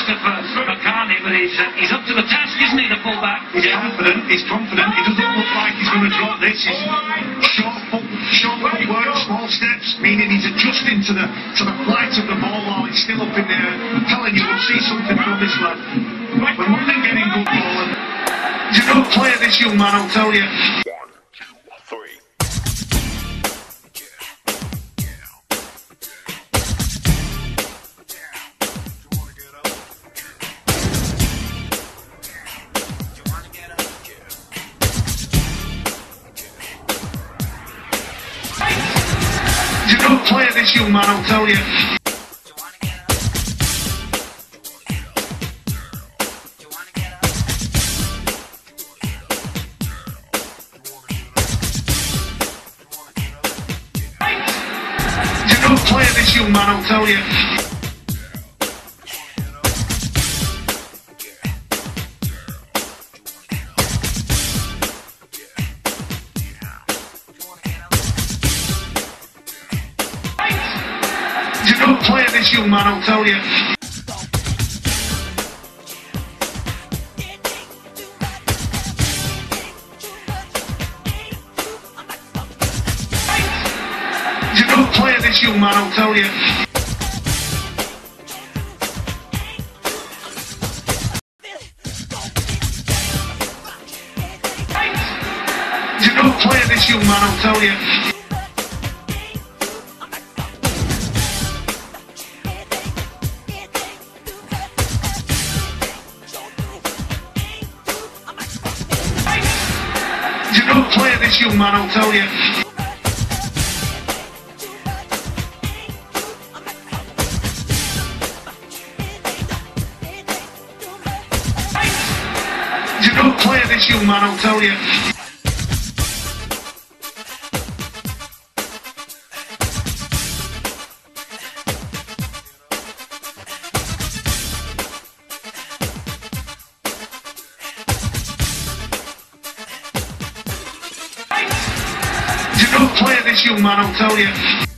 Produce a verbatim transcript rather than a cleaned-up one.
youngster for Macani, but he's, uh, he's up to the task, isn't he, the fullback? He's yeah. confident, he's confident. He doesn't look like he's going to drop this. He's short foot, short footwork, small steps, meaning he's adjusting to the to the flight of the ball while it's still up in there. I'm telling you, we'll see something from this lad. When London getting good ball, and you don't play this young man, I'll tell you. You don't play this young man, I'll tell you. You don't play this young man, I'll tell you. You don't play this young man, I'll tell you. You don't play this young man, I'll tell you. You don't play this young man, I'll tell you. You don't play this young man, I'll tell you. You don't play this young man, I'll tell you. You don't play this young man, I'll tell you.